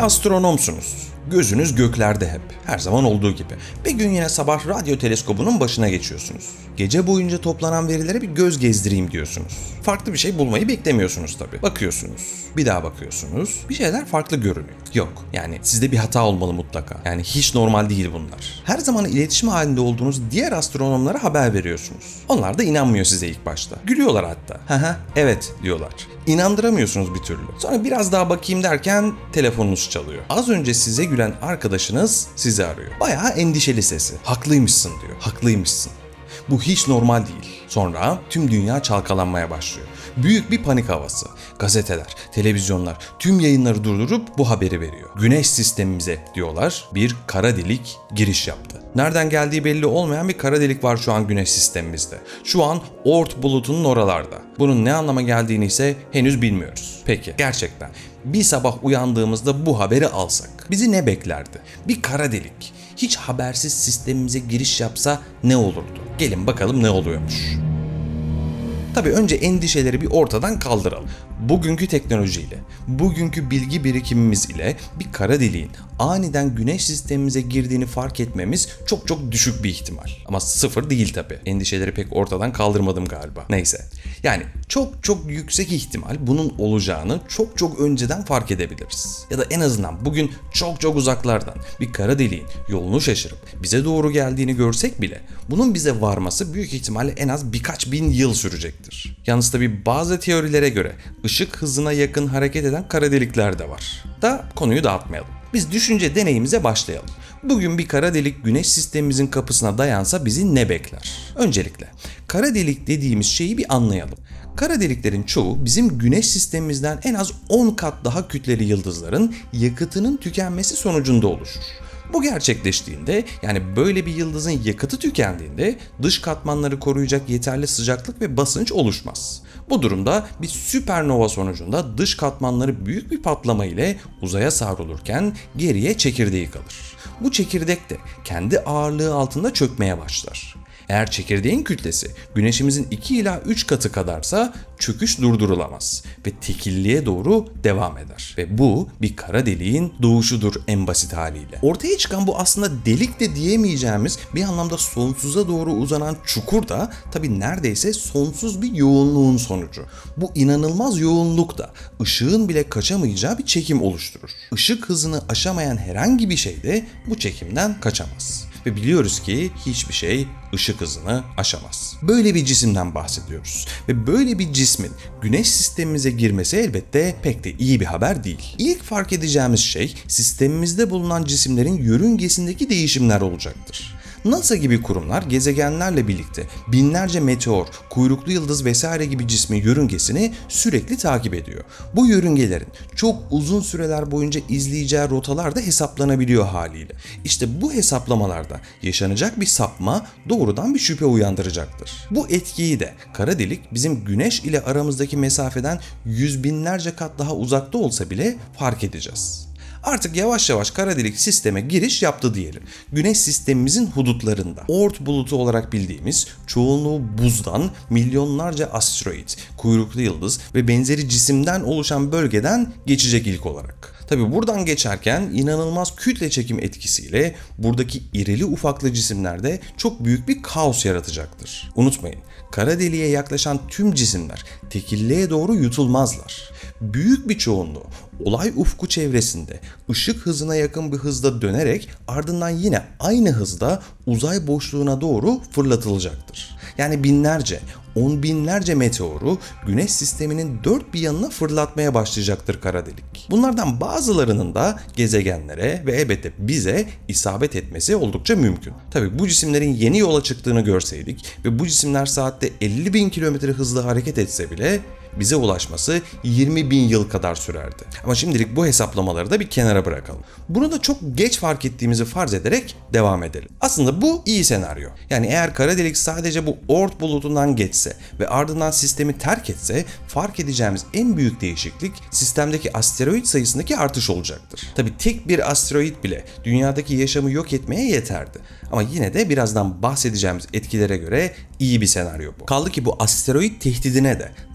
Bir astronomsunuz. Gözünüz göklerde hep. Her zaman olduğu gibi. Bir gün yine sabah radyo teleskobunun başına geçiyorsunuz. Gece boyunca toplanan verilere bir göz gezdireyim diyorsunuz. Farklı bir şey bulmayı beklemiyorsunuz tabii. Bakıyorsunuz. Bir daha bakıyorsunuz. Bir şeyler farklı görünüyor. Yok. Yani sizde bir hata olmalı mutlaka. Yani hiç normal değil bunlar. Her zaman iletişim halinde olduğunuz diğer astronomlara haber veriyorsunuz. Onlar da inanmıyor size ilk başta. Gülüyorlar hatta. Evet diyorlar. İnandıramıyorsunuz bir türlü. Sonra biraz daha bakayım derken telefonunuz çalıyor. Az önce size gülen arkadaşınız sizi arıyor. Bayağı endişeli sesi. Haklıymışsın diyor. Haklıymışsın. Bu hiç normal değil. Sonra tüm dünya çalkalanmaya başlıyor. Büyük bir panik havası. Gazeteler, televizyonlar tüm yayınları durdurup bu haberi veriyor. Güneş sistemimize diyorlar bir kara delik giriş yaptı. Nereden geldiği belli olmayan bir kara delik var şu an güneş sistemimizde. Şu an Oort bulutunun oralarda. Bunun ne anlama geldiğini ise henüz bilmiyoruz. Peki gerçekten bir sabah uyandığımızda bu haberi alsak bizi ne beklerdi? Bir kara delik hiç habersiz sistemimize giriş yapsa ne olurdu? Gelin bakalım ne oluyormuş. Tabii önce endişeleri bir ortadan kaldıralım. Bugünkü teknolojiyle, bugünkü bilgi birikimimiz ile bir kara deliğin aniden güneş sistemimize girdiğini fark etmemiz çok düşük bir ihtimal. Ama sıfır değil tabii. Endişeleri pek ortadan kaldırmadım galiba. Neyse. Yani çok yüksek ihtimal bunun olacağını çok önceden fark edebiliriz. Ya da en azından bugün çok uzaklardan bir kara deliğin yolunu şaşırıp bize doğru geldiğini görsek bile bunun bize varması büyük ihtimalle en az birkaç bin yıl sürecektir. Yalnız tabii bazı teorilere göre ışık hızına yakın hareket eden kara delikler de var. Da konuyu dağıtmayalım. Biz düşünce deneyimize başlayalım. Bugün bir kara delik güneş sistemimizin kapısına dayansa bizi ne bekler? Öncelikle kara delik dediğimiz şeyi bir anlayalım. Kara deliklerin çoğu bizim güneş sistemimizden en az 10 kat daha kütleli yıldızların yakıtının tükenmesi sonucunda oluşur. Bu gerçekleştiğinde, yani böyle bir yıldızın yakıtı tükendiğinde dış katmanları koruyacak yeterli sıcaklık ve basınç oluşmaz. Bu durumda bir süpernova sonucunda dış katmanları büyük bir patlama ile uzaya savrulurken geriye çekirdeği kalır. Bu çekirdek de kendi ağırlığı altında çökmeye başlar. Eğer çekirdeğin kütlesi güneşimizin 2 ila 3 katı kadarsa çöküş durdurulamaz ve tekilliğe doğru devam eder. Ve bu bir kara deliğin doğuşudur en basit haliyle. Ortaya çıkan bu aslında delik de diyemeyeceğimiz bir anlamda sonsuza doğru uzanan çukur da tabii neredeyse sonsuz bir yoğunluğun sonucu. Bu inanılmaz yoğunluk da ışığın bile kaçamayacağı bir çekim oluşturur. Işık hızını aşamayan herhangi bir şey de bu çekimden kaçamaz. Ve biliyoruz ki hiçbir şey ışık hızını aşamaz. Böyle bir cisimden bahsediyoruz. Ve böyle bir cismin güneş sistemimize girmesi elbette pek de iyi bir haber değil. İlk fark edeceğimiz şey sistemimizde bulunan cisimlerin yörüngesindeki değişimler olacaktır. NASA gibi kurumlar gezegenlerle birlikte binlerce meteor, kuyruklu yıldız vesaire gibi cismin yörüngesini sürekli takip ediyor. Bu yörüngelerin çok uzun süreler boyunca izleyeceği rotalar da hesaplanabiliyor haliyle. İşte bu hesaplamalarda yaşanacak bir sapma doğrudan bir şüphe uyandıracaktır. Bu etkiyi de kara delik bizim güneş ile aramızdaki mesafeden yüz binlerce kat daha uzakta olsa bile fark edeceğiz. Artık yavaş yavaş kara delik sisteme giriş yaptı diyelim. Güneş sistemimizin hudutlarında. Oort bulutu olarak bildiğimiz çoğunluğu buzdan milyonlarca asteroid, kuyruklu yıldız ve benzeri cisimden oluşan bölgeden geçecek ilk olarak. Tabi buradan geçerken inanılmaz kütle çekim etkisiyle buradaki irili ufaklı cisimlerde çok büyük bir kaos yaratacaktır. Unutmayın, kara deliğe yaklaşan tüm cisimler tekilliğe doğru yutulmazlar. Büyük bir çoğunluğu olay ufku çevresinde ışık hızına yakın bir hızda dönerek ardından yine aynı hızda uzay boşluğuna doğru fırlatılacaktır. Yani binlerce, on binlerce meteoru güneş sisteminin dört bir yanına fırlatmaya başlayacaktır kara delik. Bunlardan bazılarının da gezegenlere ve elbette bize isabet etmesi oldukça mümkün. Tabii bu cisimlerin yeni yola çıktığını görseydik ve bu cisimler saatte 50.000 kilometre hızla hareket etse bile bize ulaşması 20.000 yıl kadar sürerdi. Ama şimdilik bu hesaplamaları da bir kenara bırakalım. Bunu da çok geç fark ettiğimizi farz ederek devam edelim. Aslında bu iyi senaryo. Yani eğer kara delik sadece bu Oort bulutundan geçse ve ardından sistemi terk etse fark edeceğimiz en büyük değişiklik sistemdeki asteroid sayısındaki artış olacaktır. Tabii tek bir asteroid bile dünyadaki yaşamı yok etmeye yeterdi. Ama yine de birazdan bahsedeceğimiz etkilere göre iyi bir senaryo bu. Kaldı ki bu asteroid tehdidine de NASA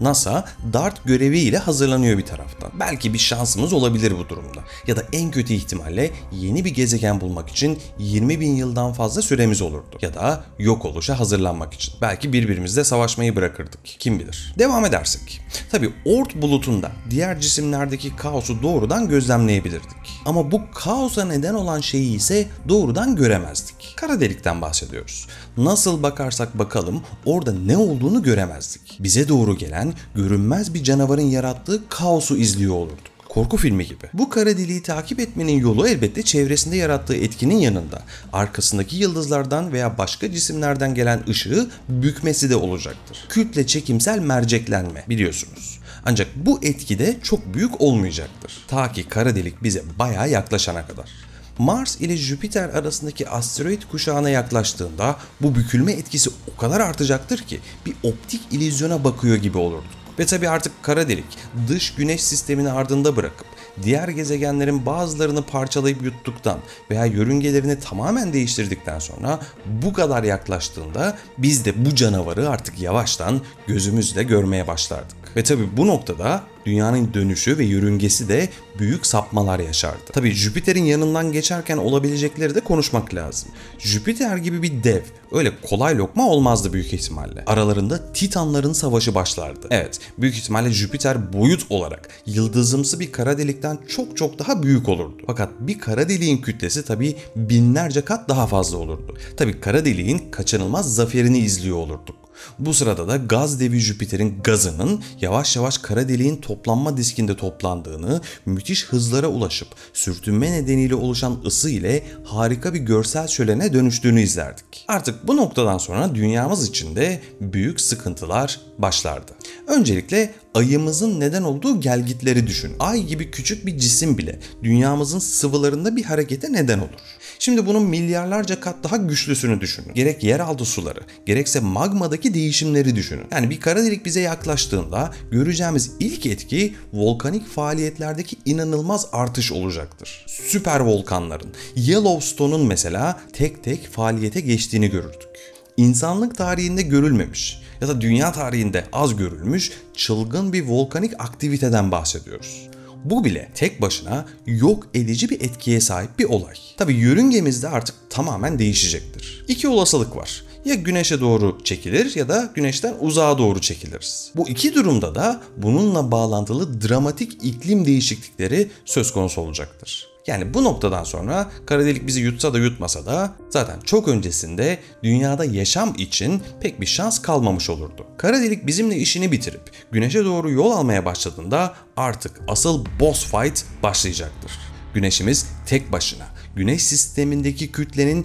DART göreviyle hazırlanıyor bir taraftan. Belki bir şansımız olabilir bu durumda. Ya da en kötü ihtimalle yeni bir gezegen bulmak için 20 bin yıldan fazla süremiz olurdu. Ya da yok oluşa hazırlanmak için. Belki birbirimizle savaşmayı bırakırdık. Kim bilir. Devam edersek. Tabii Oort bulutunda diğer cisimlerdeki kaosu doğrudan gözlemleyebilirdik. Ama bu kaosa neden olan şeyi ise doğrudan göremezdik. Kara delikten bahsediyoruz. Nasıl bakarsak bakalım orada ne olduğunu göremezdik. Bize doğru gelen görünmez bir canavarın yarattığı kaosu izliyor olurduk. Korku filmi gibi. Bu kara deliği takip etmenin yolu elbette çevresinde yarattığı etkinin yanında arkasındaki yıldızlardan veya başka cisimlerden gelen ışığı bükmesi de olacaktır. Kütle çekimsel merceklenme biliyorsunuz. Ancak bu etki de çok büyük olmayacaktır. Ta ki kara delik bize bayağı yaklaşana kadar. Mars ile Jüpiter arasındaki asteroid kuşağına yaklaştığında bu bükülme etkisi o kadar artacaktır ki bir optik illüzyona bakıyor gibi olurduk. Ve tabi artık kara delik dış güneş sistemini ardında bırakıp diğer gezegenlerin bazılarını parçalayıp yuttuktan veya yörüngelerini tamamen değiştirdikten sonra bu kadar yaklaştığında biz de bu canavarı artık yavaştan gözümüzle görmeye başlardık. Ve tabi bu noktada dünyanın dönüşü ve yörüngesi de büyük sapmalar yaşardı. Tabi Jüpiter'in yanından geçerken olabilecekleri de konuşmak lazım. Jüpiter gibi bir dev öyle kolay lokma olmazdı büyük ihtimalle. Aralarında Titanların savaşı başlardı. Evet, büyük ihtimalle Jüpiter boyut olarak yıldızımsı bir kara delikten çok daha büyük olurdu. Fakat bir kara deliğin kütlesi tabi binlerce kat daha fazla olurdu. Tabi kara deliğin kaçınılmaz zaferini izliyor olurduk. Bu sırada da gaz devi Jüpiter'in gazının yavaş yavaş kara deliğin toplanma diskinde toplandığını, müthiş hızlara ulaşıp sürtünme nedeniyle oluşan ısı ile harika bir görsel şölene dönüştüğünü izlerdik. Artık bu noktadan sonra dünyamız için de büyük sıkıntılar başlardı. Öncelikle ayımızın neden olduğu gelgitleri düşün. Ay gibi küçük bir cisim bile dünyamızın sıvılarında bir harekete neden olur. Şimdi bunun milyarlarca kat daha güçlüsünü düşünün. Gerek yeraltı suları, gerekse magmadaki değişimleri düşünün. Yani bir kara delik bize yaklaştığında göreceğimiz ilk etki volkanik faaliyetlerdeki inanılmaz artış olacaktır. Süper volkanların, Yellowstone'un mesela tek tek faaliyete geçtiğini görürdük. İnsanlık tarihinde görülmemiş ya da dünya tarihinde az görülmüş çılgın bir volkanik aktiviteden bahsediyoruz. Bu bile tek başına yok edici bir etkiye sahip bir olay. Tabii yörüngemiz de artık tamamen değişecektir. İki olasılık var. Ya güneşe doğru çekilir ya da güneşten uzağa doğru çekiliriz. Bu iki durumda da bununla bağlantılı dramatik iklim değişiklikleri söz konusu olacaktır. Yani bu noktadan sonra kara delik bizi yutsa da yutmasa da zaten çok öncesinde dünyada yaşam için pek bir şans kalmamış olurdu. Kara delik bizimle işini bitirip güneşe doğru yol almaya başladığında artık asıl boss fight başlayacaktır. Güneşimiz tek başına Güneş sistemindeki kütlenin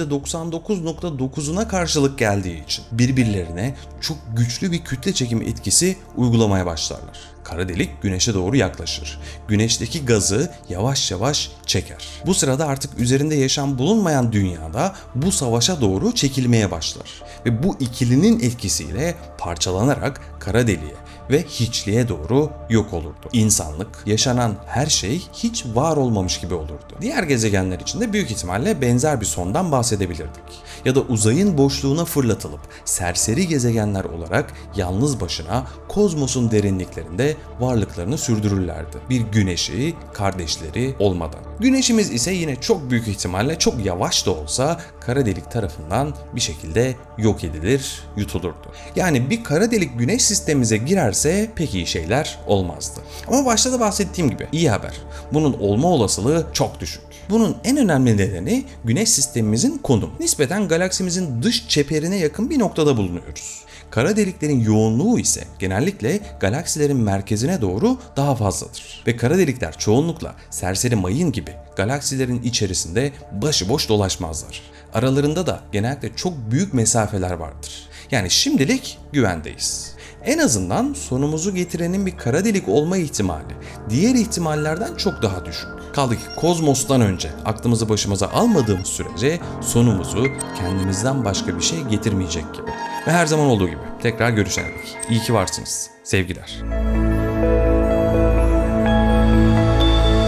%99.9'una karşılık geldiği için birbirlerine çok güçlü bir kütle çekim etkisi uygulamaya başlarlar. Kara delik güneşe doğru yaklaşır. Güneşteki gazı yavaş yavaş çeker. Bu sırada artık üzerinde yaşam bulunmayan dünyada bu savaşa doğru çekilmeye başlar. Ve bu ikilinin etkisiyle parçalanarak kara deliğe ve hiçliğe doğru yok olurdu. İnsanlık, yaşanan her şey hiç var olmamış gibi olurdu. Diğer gezegenler için de büyük ihtimalle benzer bir sondan bahsedebilirdik. Ya da uzayın boşluğuna fırlatılıp serseri gezegenler olarak yalnız başına kozmosun derinliklerinde varlıklarını sürdürürlerdi. Bir güneşi, kardeşleri olmadan. Güneşimiz ise yine çok büyük ihtimalle çok yavaş da olsa kara delik tarafından bir şekilde yok edilir, yutulurdu. Yani bir kara delik güneş sistemimize girerse pek iyi şeyler olmazdı. Ama başta da bahsettiğim gibi iyi haber. Bunun olma olasılığı çok düşük. Bunun en önemli nedeni güneş sistemimizin konumu. Nispeten galaksimizin dış çeperine yakın bir noktada bulunuyoruz. Kara deliklerin yoğunluğu ise genellikle galaksilerin merkezine doğru daha fazladır. Ve kara delikler çoğunlukla serseri mayın gibi galaksilerin içerisinde başıboş dolaşmazlar. Aralarında da genellikle çok büyük mesafeler vardır. Yani şimdilik güvendeyiz. En azından sonumuzu getirenin bir kara delik olma ihtimali diğer ihtimallerden çok daha düşük. Kaldı ki kozmostan önce aklımızı başımıza almadığımız sürece sonumuzu kendimizden başka bir şey getirmeyecek gibi. Ve her zaman olduğu gibi tekrar görüşene dek. İyi ki varsınız. Sevgiler.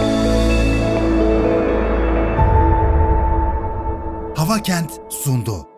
Hava Kent sundu.